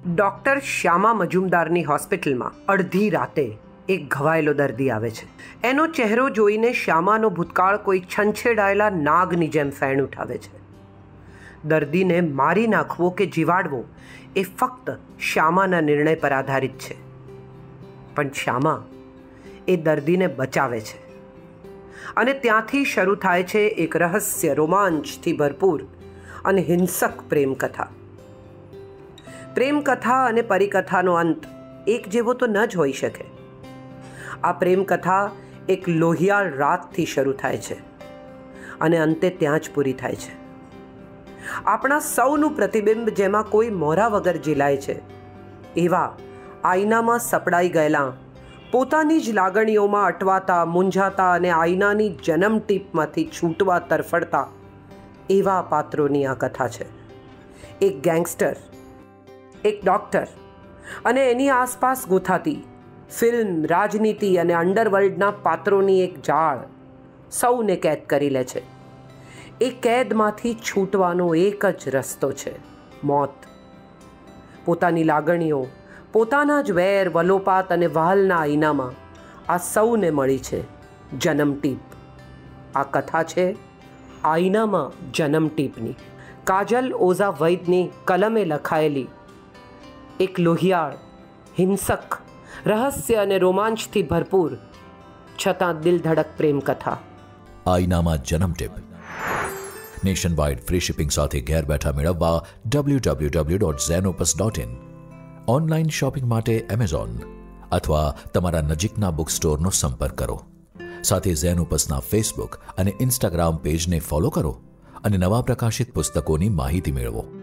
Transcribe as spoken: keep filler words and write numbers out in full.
Doctor Shyama મજુમદારની હોસ્પિટલમાં અડધી રાતે એક ઘવાયેલો દર્દી આવે છે. એનો ચહેરો જોઈને શ્યામાનો ભૂતકાળ કોઈ છંછેડાયેલા નાગની જેમ ફેણ ઉઠાવે છે. દર્દીને મારી નાખવો કે જીવાડવો એ ફક્ત શ્યામાના નિર્ણય પર આધારિત છે. પણ શ્યામા એ દર્દીને બચાવે છે અને ત્યાંથી શરૂ થાય છે એક રહસ્ય, રોમાંચથી ભરપૂર અને હિંસક પ્રેમકથા. પ્રેમકથા અને પરિકથાનો અંત એક જેવો તો ન જ હોઈ શકે. આ પ્રેમકથા એક લોહિયાળ રાતથી શરૂ થાય છે અને અંતે ત્યાં જ પૂરી થાય છે. આપણા સૌનું પ્રતિબિંબ જેમાં કોઈ મોરા વગર ઝીલાય છે, એવા આઈનામાં સપડાઈ ગયેલા, પોતાની જ લાગણીઓમાં અટવાતા, મૂંઝાતા અને આઈનાની જન્મ ટીપમાંથી છૂટવા તરફડતા એવા પાત્રોની આ કથા છે. એક ગેંગસ્ટર, એક ડૉક્ટર અને એની આસપાસ ગૂંથાતી ફિલ્મ, રાજનીતિ અને અંડરવર્લ્ડના પાત્રોની એક જાળ સૌને કેદ કરી લે છે. એ કેદમાંથી છૂટવાનો એક જ રસ્તો છે, મોત. પોતાની લાગણીઓ, પોતાના જ વેર, વલોપાત અને વહાલના આઈનામાં આ સૌને મળી છે જન્મટીપ. આ કથા છે આઈનામાં જન્મટીપની. કાજલ ઓઝા વૈદની કલમે લખાયેલી એક લોહિયાળ, હિંસક, રહસ્ય અને રોમાંચથી ભરપૂર છતાં દિલધડક પ્રેમ કથા. આઈનામાં જન્મટીપ નેશન વાઇડ ફ્રી શિપિંગ સાથે ઘેર બેઠા મેળવવા W W W dot Zenopus dot in. Online shopping માટે એમેઝોન અથવા તમારા નજીકના બુક સ્ટોરનો સંપર્ક કરો. સાથે ઝેનોપસના ફેસબુક અને ઇન્સ્ટાગ્રામ પેજને ફોલો કરો અને નવા પ્રકાશિત પુસ્તકોની માહિતી મેળવો.